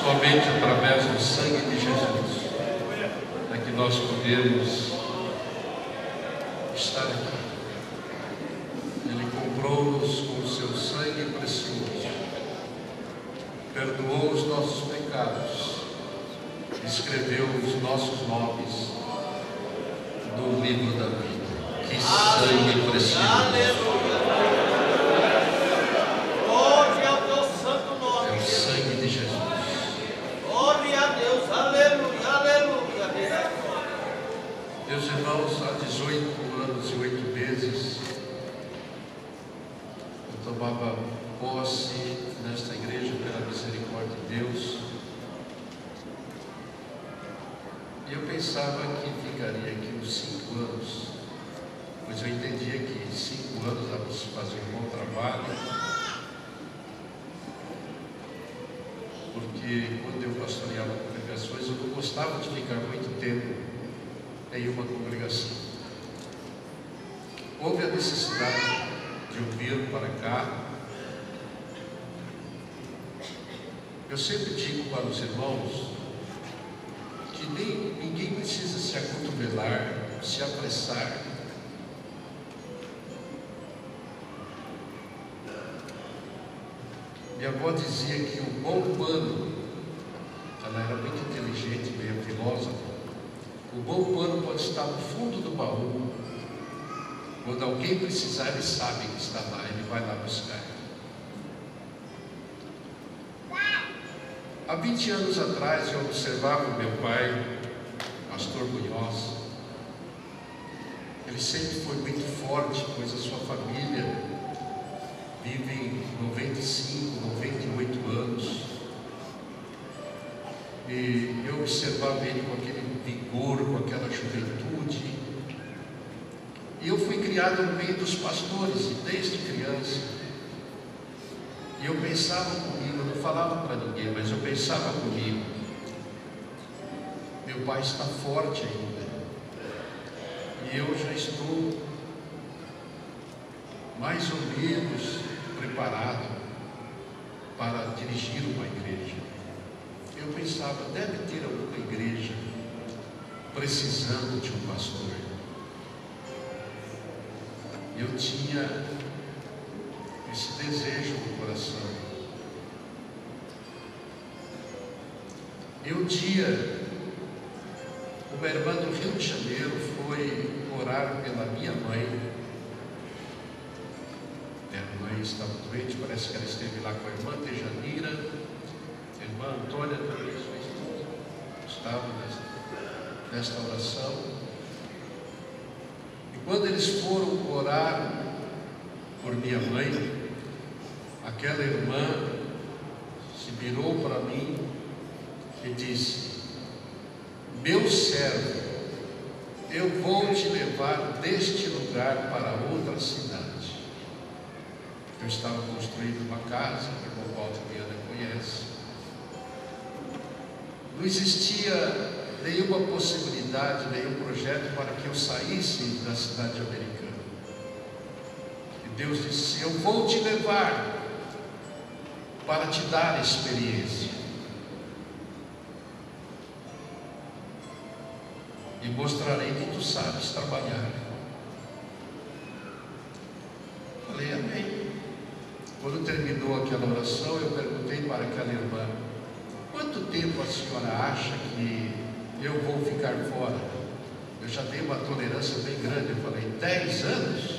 Somente através do sangue de Jesus é que nós podemos estar aqui. Ele comprou-nos com o seu sangue precioso, perdoou os nossos pecados, escreveu os nossos nomes no livro da vida. Que sangue precioso! Meus irmãos, há 18 anos e 8 meses, eu tomava posse nesta igreja pela misericórdia de Deus, e eu pensava que ficaria aqui uns 5 anos, pois eu entendia que em 5 anos dava para se fazer um bom trabalho, porque quando eu pastoreava congregações, eu não gostava de ficar muito tempo em uma congregação. Houve a necessidade de eu vir para cá. Eu sempre digo para os irmãos que ninguém precisa se acotovelar, se apressar. Minha avó dizia que o bom pano, ela era muito inteligente, meio filósofa. O bom pano pode estar no fundo do baú. Quando alguém precisar, ele sabe que está lá, ele vai lá buscar. Há 20 anos atrás, eu observava meu pai, pastor Munhoz. Ele sempre foi muito forte, pois a sua família vive 95, 98 anos. E eu observava ele com aquele vigor, com aquela juventude. E eu fui criado no meio dos pastores, desde criança. E eu pensava comigo, eu não falava para ninguém, mas eu pensava comigo: meu pai está forte ainda, e eu já estou mais ou menos preparado para dirigir uma igreja. Eu pensava, deve ter alguma igreja precisando de um pastor. Eu tinha esse desejo no coração. E um dia, uma irmã do Rio de Janeiro foi orar pela minha mãe. Minha mãe estava doente, parece que ela esteve lá com a irmã Tejanira, a irmã Antônia também, sua esposa, estava nesta oração. E quando eles foram orar por minha mãe, aquela irmã se virou para mim e disse: meu servo, eu vou te levar deste lugar para outra cidade. Eu estava construindo uma casa, que o irmão Walter Viana conhece. Não existia nenhuma possibilidade, nenhum projeto para que eu saísse da cidade americana. E Deus disse: eu vou te levar para te dar experiência e mostrarei que tu sabes trabalhar. Falei amém. Quando terminou aquela oração, eu perguntei para aquela irmã: quanto tempo a senhora acha que eu vou ficar fora? Eu já tenho uma tolerância bem grande. Eu falei: 10 anos?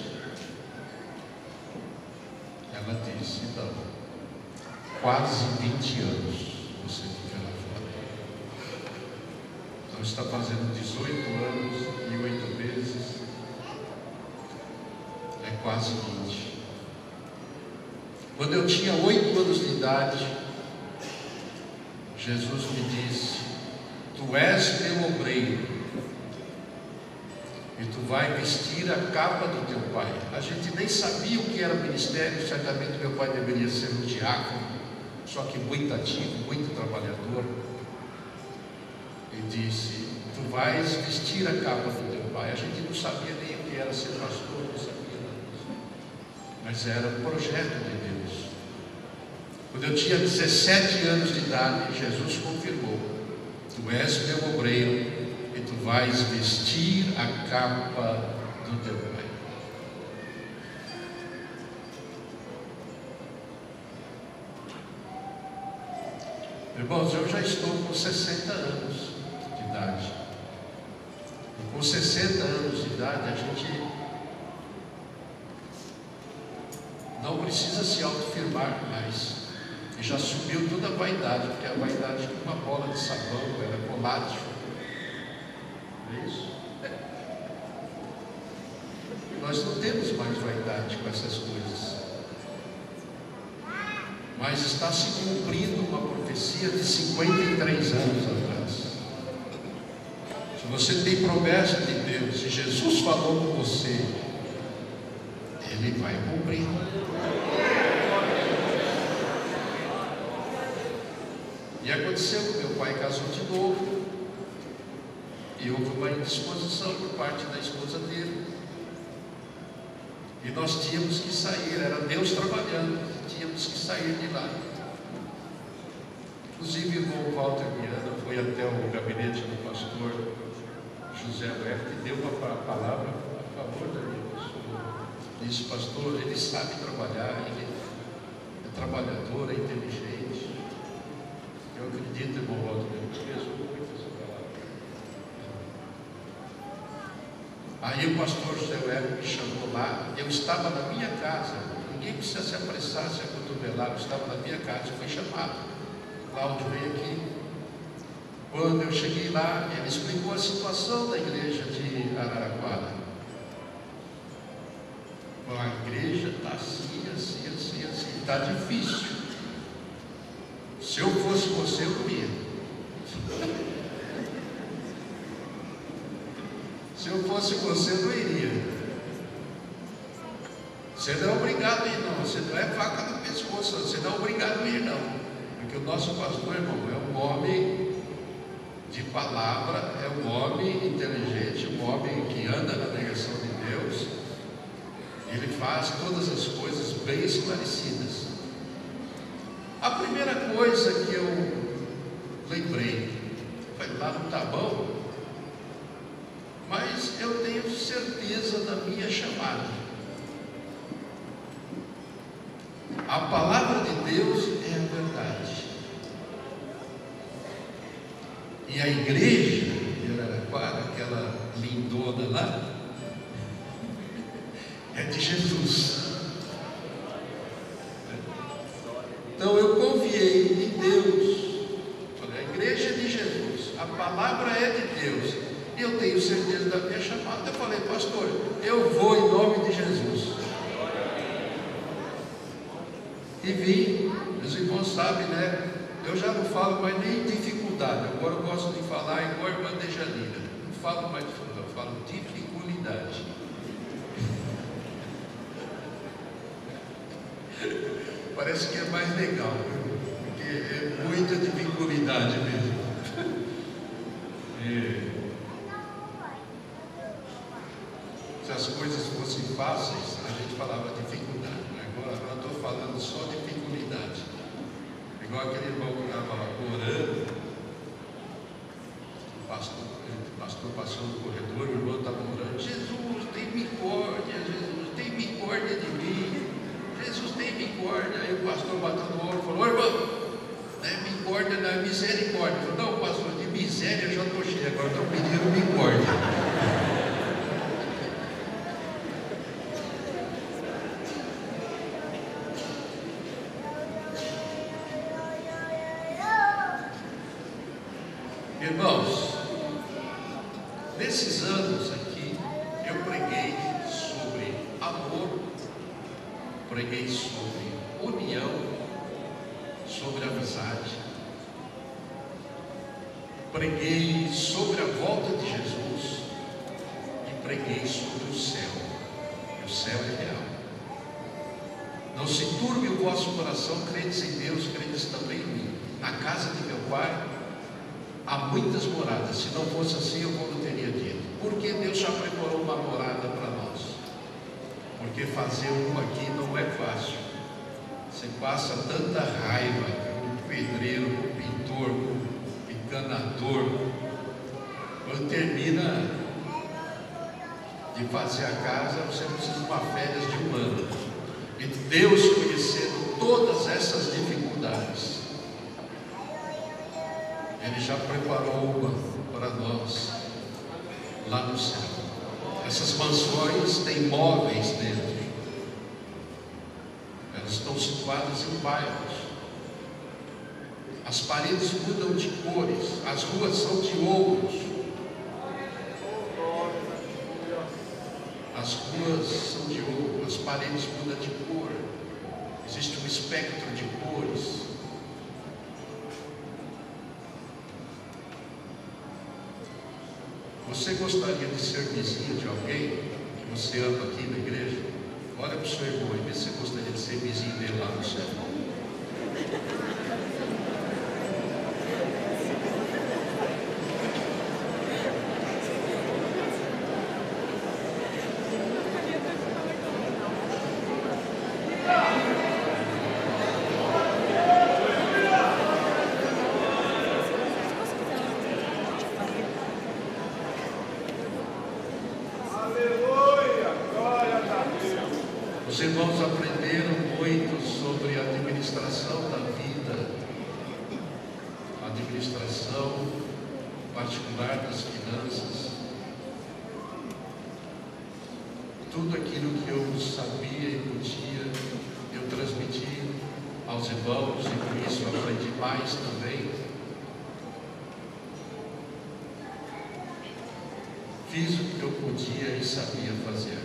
Ela disse: não, quase 20 anos você fica lá fora. Então está fazendo 18 anos e 8 meses, é quase 20. Quando eu tinha 8 anos de idade, Jesus me disse: tu és meu obreiro e tu vai vestir a capa do teu pai. A gente nem sabia o que era ministério. Certamente meu pai deveria ser um diácono, só que muito ativo, muito trabalhador. E disse: tu vais vestir a capa do teu pai. A gente não sabia nem o que era ser pastor, não sabia nada disso, mas era um projeto de Deus. Quando eu tinha 17 anos de idade, Jesus confirmou: tu és meu obreiro e tu vais vestir a capa do teu pai. Irmãos, eu já estou com 60 anos de idade. E com 60 anos de idade, a gente não precisa se autoafirmar mais. E já subiu toda a vaidade, porque a vaidade é uma bola de sabão, ela é volátil. Não é isso? Nós não temos mais vaidade com essas coisas. Mas está se cumprindo uma profecia de 53 anos atrás. Se você tem promessa de Deus, se Jesus falou com você, Ele vai cumprir. E aconteceu que meu pai casou de novo, e houve uma indisposição por parte da esposa dele. E nós tínhamos que sair, era Deus trabalhando, tínhamos que sair de lá. Inclusive o irmão Walter Viana foi até o gabinete do pastor José Huerta e deu uma palavra a favor da minha pessoa. Disse: pastor, ele sabe trabalhar, ele é trabalhador, é inteligente. Eu acredito, irmão Walter, que ele mesmo muito essa palavra. Aí o pastor José Huerta me chamou lá, eu estava na minha casa, ninguém precisa se apressar, se acotovelar, eu estava na minha casa, fui chamado. Cláudio veio aqui. Quando eu cheguei lá, ele explicou a situação da igreja de Araraquara. A igreja está assim, assim, assim, assim, está difícil. Se eu fosse você, eu ia. Se eu fosse você, eu não iria. Você não é obrigado a ir, não. Você não é faca no pescoço, você não é obrigado a ir, não. Porque o nosso pastor, irmão, é um homem de palavra, é um homem inteligente, um homem que anda na direção de Deus. Ele faz todas as coisas bem esclarecidas. A primeira coisa que eu lembrei foi: lá não está bom, mas eu tenho certeza da minha chamada. A palavra de Deus é a verdade. E a igreja de Araraquara, aquela lindona lá, é de Jesus. Então eu confiei em Deus. Falei: a igreja é de Jesus, a palavra é de Deus, e eu tenho certeza da minha chamada. Eu falei: pastor, eu vou em nome de Jesus. E vim. Os irmãos sabem, né? Eu já não falo mais nem dificuldade. Agora eu gosto de falar igual a irmã Dejanira. Não falo mais dificuldade, eu falo dificuldade. Parece que é mais legal, porque é muita dificuldade mesmo. Se as coisas fossem fáceis, a gente falava dificuldade. Agora eu estou falando só dificuldade. Igual aquele irmão que estava orando, o pastor passou no corredor, o irmão estava orando: Jesus, tem misericórdia, Jesus, tem misericórdia de mim, Jesus, tem misericórdia. Aí o pastor bateu no ombro e falou: irmão, não é misericórdia, não é misericórdia. Eu falei: não, pastor, de miséria eu já estou cheio, agora estou pedindo misericórdia. Irmãos, nesses anos aqui, eu preguei sobre amor, preguei sobre união, sobre amizade, preguei sobre a volta de Jesus e preguei sobre o céu. E o céu é real. Não se turbe o vosso coração, credes em Deus, credes também em mim. Na casa de meu Pai há muitas moradas. Se não fosse assim, eu não teria dito. Porque Deus já preparou uma morada para nós. Porque fazer um aqui não é fácil. Você passa tanta raiva cantor, quando termina de fazer a casa, você precisa de uma férias de um ano. E Deus, conhecendo todas essas dificuldades, Ele já preparou uma para nós lá no céu. Essas mansões têm móveis dentro. Elas estão situadas em bairros. As paredes mudam de cores, as ruas são de ouros. As ruas são de ouro, as paredes mudam de cor. Existe um espectro de cores. Você gostaria de ser vizinho de alguém que você ama aqui na igreja? Olha para o seu irmão e vê se você gostaria de ser vizinho dele lá no céu. Os irmãos aprenderam muito sobre a administração da vida, a administração particular das finanças. Tudo aquilo que eu sabia e podia, eu transmiti aos irmãos, e por isso eu aprendi mais também. Fiz o que eu podia e sabia fazer.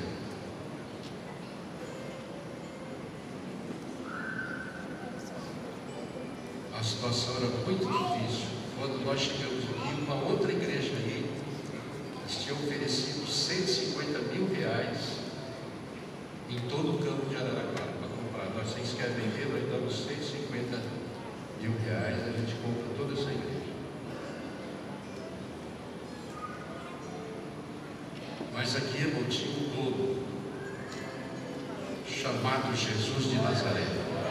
A situação era muito difícil. Quando nós chegamos aqui, uma outra igreja aí, eles tinham oferecido 150 mil reais em todo o campo de Araraquara para comprar. Nós, vocês querem vender, nós damos 150 mil reais, a gente compra toda essa igreja. Mas aqui é motivo todo, chamado Jesus de Nazaré.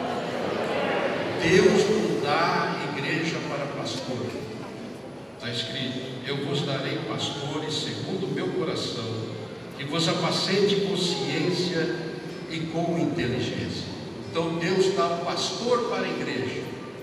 Deus não dá igreja para pastor. Está escrito: eu vos darei pastores segundo o meu coração, que vos apacente com ciência e com inteligência. Então Deus dá um pastor para a igreja,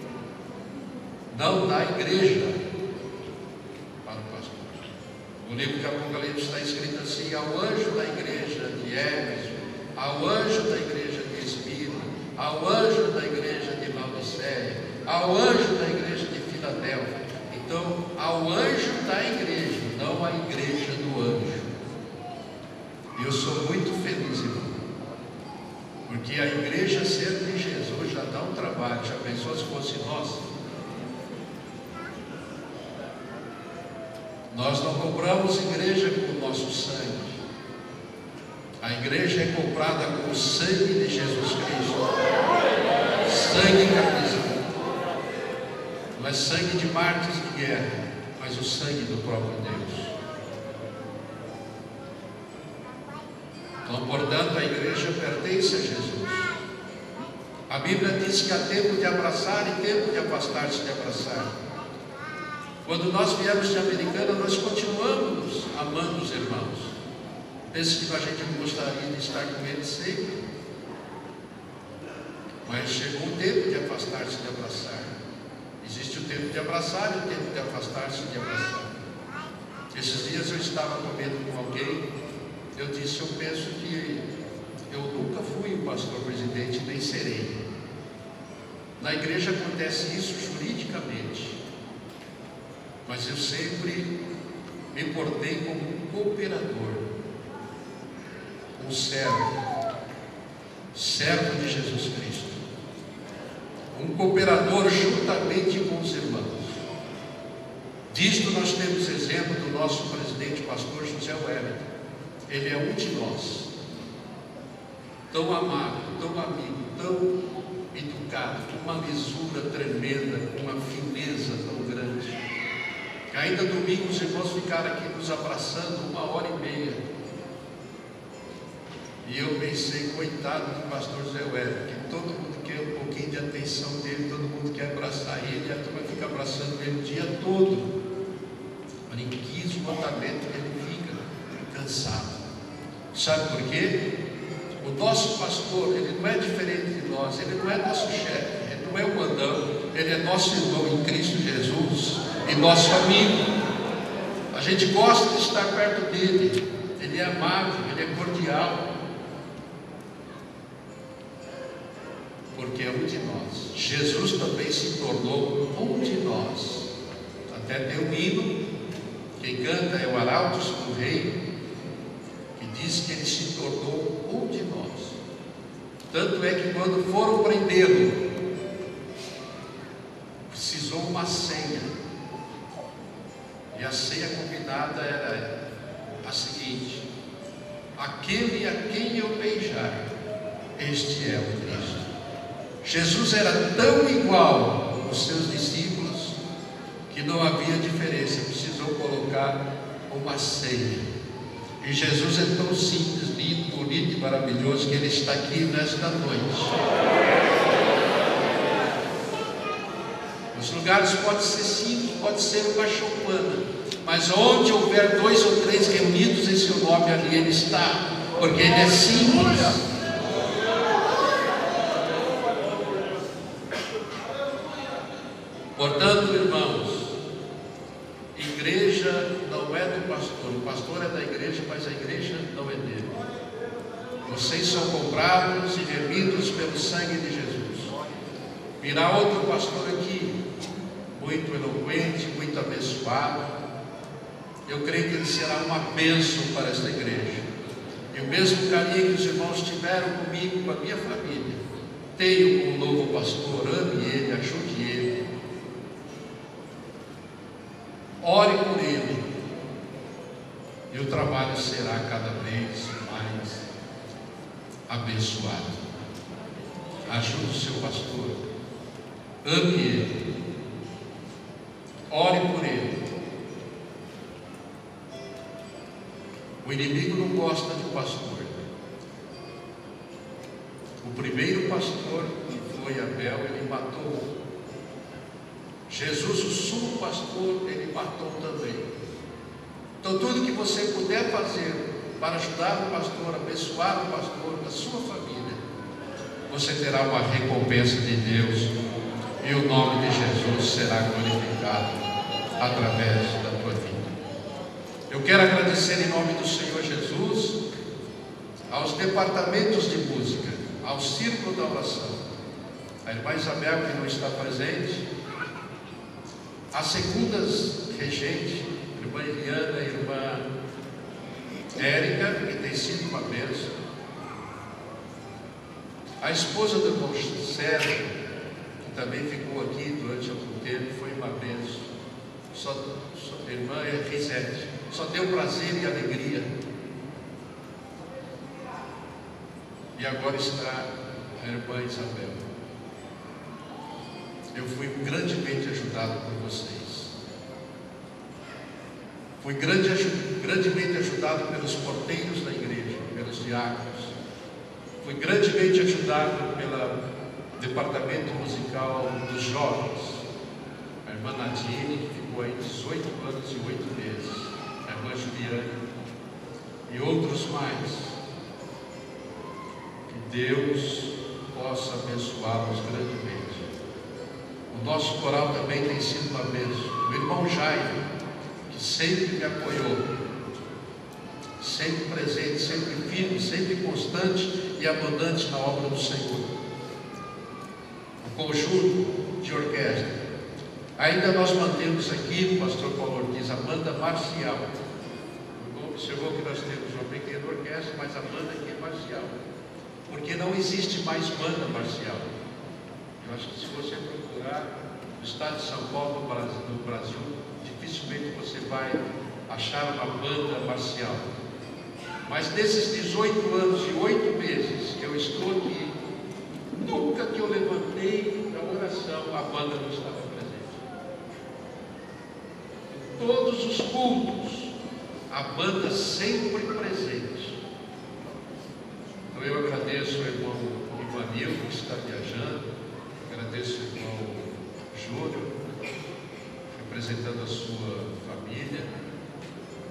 não dá igreja para o pastor. No livro de Apocalipse está escrito assim: ao anjo da igreja de Éfeso, ao anjo da igreja de Esmirna, ao anjo da igreja de Laodiceia, ao anjo da igreja de Filadélfia. Então, ao anjo da igreja, não a igreja do anjo. E eu sou muito feliz, irmão, porque a igreja ser de Jesus já dá um trabalho. Já pensou se fosse nós? Nós não compramos igreja com o nosso sangue. A igreja é comprada com o sangue de Jesus Cristo. Sangue encarnizado. Não é sangue de mártires de guerra, mas o sangue do próprio Deus. Então, portanto, a igreja pertence a Jesus. A Bíblia diz que há tempo de abraçar e tempo de afastar-se de abraçar. Quando nós viemos de Americana, nós continuamos amando os irmãos. Pense que a gente não gostaria de estar com eles sempre. Mas chegou o tempo de afastar-se de abraçar. Existe o tempo de abraçar e o tempo de afastar-se de abraçar. Esses dias eu estava comendo com alguém. Eu disse: eu penso que eu nunca fui o pastor presidente, nem serei. Na igreja acontece isso juridicamente, mas eu sempre me portei como um cooperador, um servo de Jesus Cristo, um cooperador juntamente com os irmãos. Disto nós temos exemplo do nosso presidente, pastor José Wellington. Ele é um de nós, tão amável, tão amigo, tão educado, com uma lisura tremenda, com uma fineza tão grande, que ainda domingo os irmãos ficaram aqui nos abraçando 1h30. E eu pensei: coitado do pastor Zé Wellington, que todo mundo quer um pouquinho de atenção dele, todo mundo quer abraçar ele, e a turma fica abraçando ele o dia todo. esgotamento que ele fica cansado. Sabe por quê? O nosso pastor, ele não é diferente de nós, ele não é nosso chefe, ele não é o mandão, ele é nosso irmão em Cristo Jesus e nosso amigo. A gente gosta de estar perto dele, ele é amável, ele é cordial, porque é um de nós. Jesus também se tornou um de nós. Até tem um hino, quem canta é o Arautos do Rei, que diz que ele se tornou um de nós. Tanto é que quando foram prendê-lo, precisou uma ceia, e a ceia combinada era a seguinte: aquele a quem eu beijar, este é o Cristo. Jesus era tão igual aos seus discípulos que não havia diferença, precisou colocar uma ceia. E Jesus é tão simples, lindo, bonito e maravilhoso que ele está aqui nesta noite. Os lugares podem ser simples, pode ser uma choupana, mas onde houver 2 ou 3 reunidos em seu nome, ali ele está, porque ele é simples. Portanto, irmãos, igreja não é do pastor, o pastor é da igreja, mas a igreja não é dele. Vocês são comprados e remidos pelo sangue de Jesus. Virá outro pastor aqui, muito eloquente, muito abençoado. Eu creio que ele será uma bênção para esta igreja. E o mesmo carinho que os irmãos tiveram comigo, com a minha família, tenho com o novo pastor. Ame ele, ajude ele, ore por ele, e o trabalho será cada vez mais abençoado. Ajude o seu pastor, ame ele, ore por ele. O inimigo não gosta de pastor. O primeiro pastor, que foi Abel, ele matou. Jesus, o sumo pastor, ele matou também. Então tudo que você puder fazer para ajudar o pastor, abençoar o pastor, a sua família, você terá uma recompensa de Deus, e o nome de Jesus será glorificado através da tua vida. Eu quero agradecer em nome do Senhor Jesus aos departamentos de música, ao círculo da oração, a irmã Isabel, que não está presente, as segundas regentes, irmã Eliana e irmã Érica, que tem sido uma bênção, a esposa do irmão Sérgio, que também ficou aqui durante algum tempo, foi uma bênção. A irmã Risete, só deu prazer e alegria. E agora está a irmã Isabel. Eu fui grandemente ajudado por vocês. Fui grandemente ajudado pelos porteiros da igreja, pelos diáconos. Fui grandemente ajudado pelo departamento musical dos jovens. A irmã Nadine, que ficou aí 18 anos e 8 meses. A irmã Juliane e outros mais. Que Deus possa abençoá-los grandemente. O nosso coral também tem sido uma bênção. O irmão Jairo, que sempre me apoiou, sempre presente, sempre firme, sempre constante e abundante na obra do Senhor. O conjunto de orquestra. Ainda nós mantemos aqui, o pastor Paulo Ortiz, a banda marcial. Observou que nós temos uma pequena orquestra, mas a banda aqui é marcial. Porque não existe mais banda marcial. Eu acho que se você procurar no estado de São Paulo, no Brasil, dificilmente você vai achar uma banda marcial. Mas nesses 18 anos e 8 meses que eu estou aqui, nunca que eu levantei da oração, a banda não estava presente. Em todos os cultos, a banda sempre presente. Então eu agradeço ao irmão Ivanildo, que está viajando. Agradeço ao irmão Júlio, representando a sua família.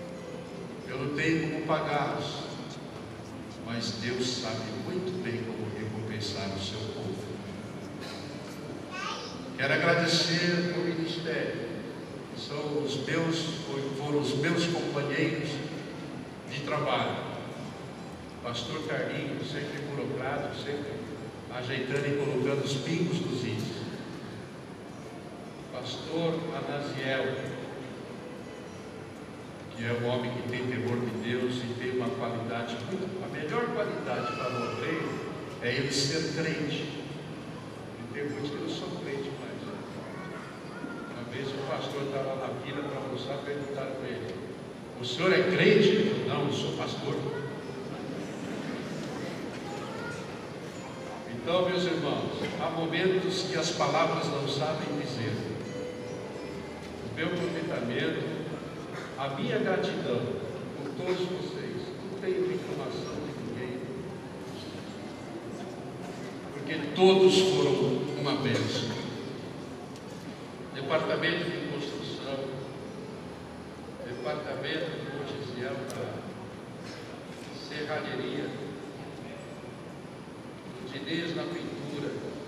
Eu não tenho como pagá-los, mas Deus sabe muito bem como recompensar o seu povo. Quero agradecer o ministério, que foram os meus companheiros de trabalho. Pastor Carlinhos, sempre burocrata, sempre ajeitando e colocando os pingos dos is. Pastor Anasiel, que é um homem que tem temor de Deus e tem uma qualidade, a melhor qualidade para o obreiro é ele ser crente. E tem muitos que não são crentes mais. Uma vez o pastor estava na fila para almoçar, perguntaram para ele: o senhor é crente? Ele falou: não, eu sou pastor. Então, meus irmãos, há momentos que as palavras não sabem dizer. O meu contentamento, a minha gratidão por todos vocês. Não tenho reclamação de ninguém, porque todos foram uma bênção. Departamento de construção, departamento de artesião para serralheria, Dinês na pintura,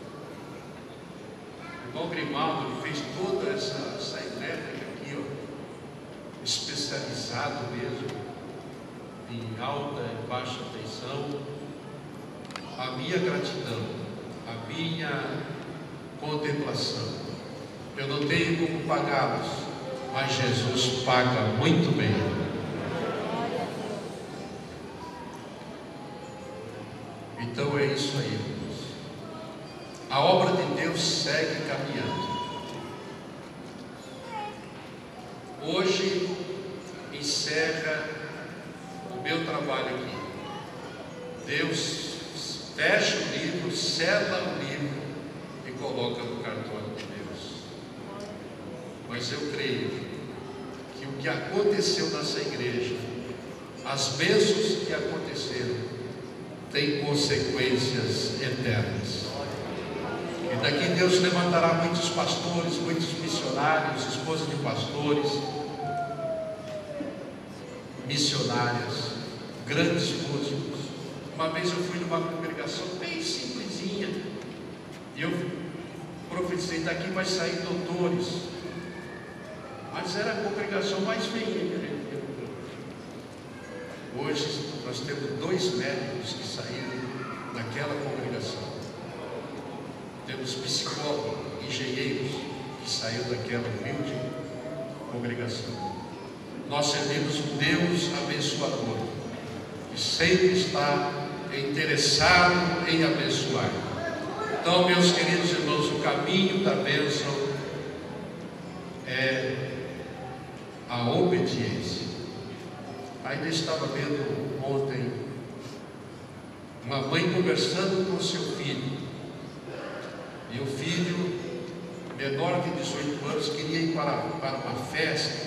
o irmão Grimaldo fez toda essa elétrica aqui, ó, especializado mesmo em alta e baixa tensão. A minha gratidão, a minha contemplação, eu não tenho como pagá-los, mas Jesus paga muito bem. Então é isso aí, irmãos. A obra de Deus segue caminhando. Hoje encerra o meu trabalho aqui. Deus fecha o livro, sela o livro e coloca no cartório de Deus. Mas eu creio que o que aconteceu nessa igreja, as bênçãos que aconteceram, tem consequências eternas. E daqui Deus levantará muitos pastores, muitos missionários, esposas de pastores, missionárias, grandes músicos. Uma vez eu fui numa congregação bem simplesinha e eu profetizei: daqui vai sair doutores. Mas era a congregação mais feinha que a gente viu. Hoje nós temos 2 médicos que saíram daquela congregação. Temos psicólogos, engenheiros que saíram daquela humilde congregação. Nós servimos um Deus abençoador, que sempre está interessado em abençoar. Então, meus queridos irmãos, o caminho da bênção é a obediência. Ainda estava vendo ontem uma mãe conversando com seu filho, e o filho menor de 18 anos queria ir para uma festa,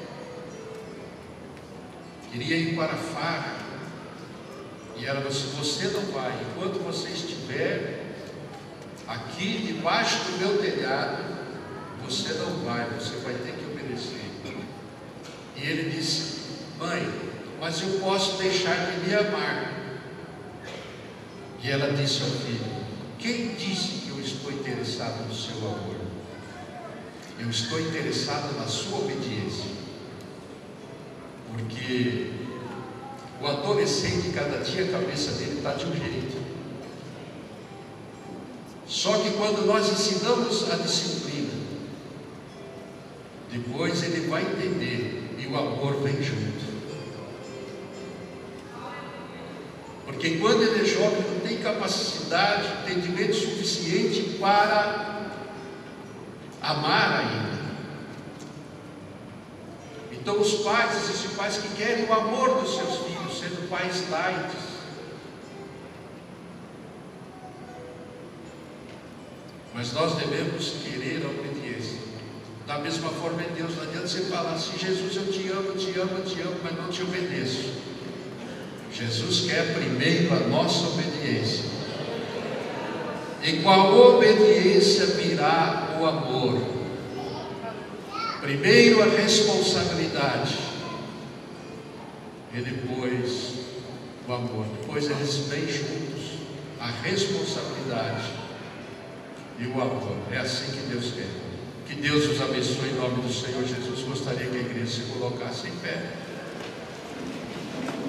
queria ir para a farra, e ela disse: você não vai, enquanto você estiver aqui debaixo do meu telhado, você não vai, você vai ter que obedecer. E ele disse: mãe, mas eu posso deixar de lhe amar. E ela disse ao filho: quem disse que eu estou interessado no seu amor? Eu estou interessado na sua obediência. Porque o adolescente, cada dia a cabeça dele está de um jeito. Só que quando nós ensinamos a disciplina, depois ele vai entender e o amor vem junto. Porque quando ele é jovem, não tem capacidade, entendimento suficiente para amar ainda. Então os pais, existem pais que querem o amor dos seus filhos, sendo pais light. Mas nós devemos querer a obediência. Da mesma forma em Deus, não adianta você falar assim: Jesus, eu te amo, te amo, te amo, mas não te obedeço. Jesus quer primeiro a nossa obediência. E com a obediência virá o amor. Primeiro a responsabilidade, e depois o amor. Depois eles vêm juntos, a responsabilidade e o amor. É assim que Deus quer. Que Deus os abençoe em nome do Senhor Jesus. Gostaria que a igreja se colocasse em pé.